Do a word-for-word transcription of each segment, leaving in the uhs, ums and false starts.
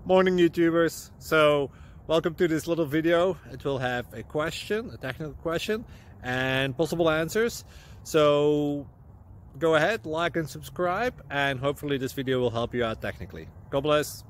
Morning YouTubers. So welcome to this little video. It will have a question, a technical question, and possible answers. So go ahead, like and subscribe, and hopefully this video will help you out technically. God bless.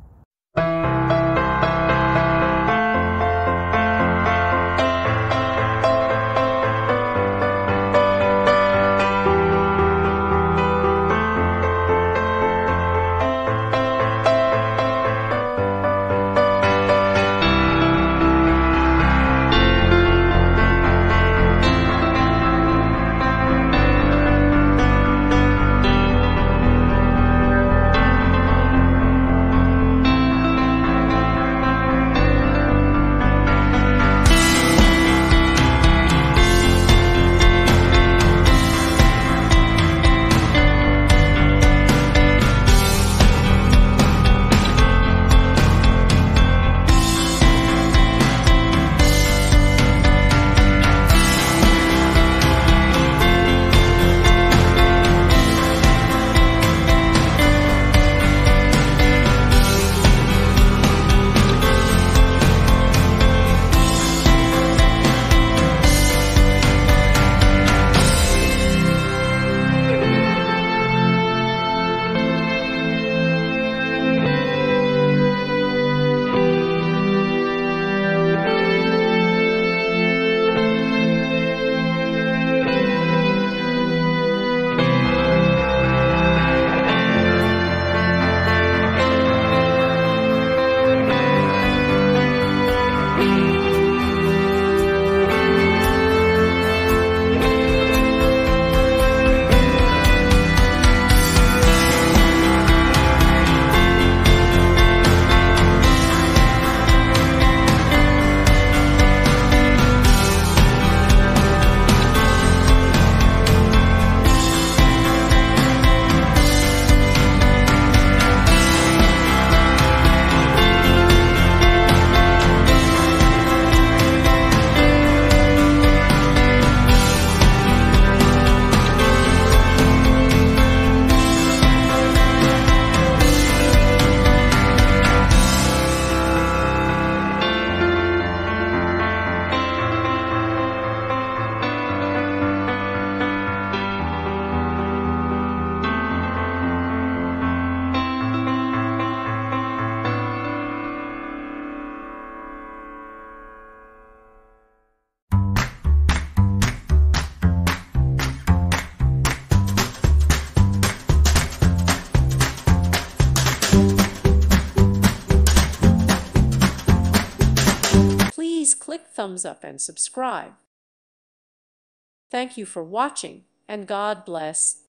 Please click thumbs up and subscribe. Thank you for watching, and God bless.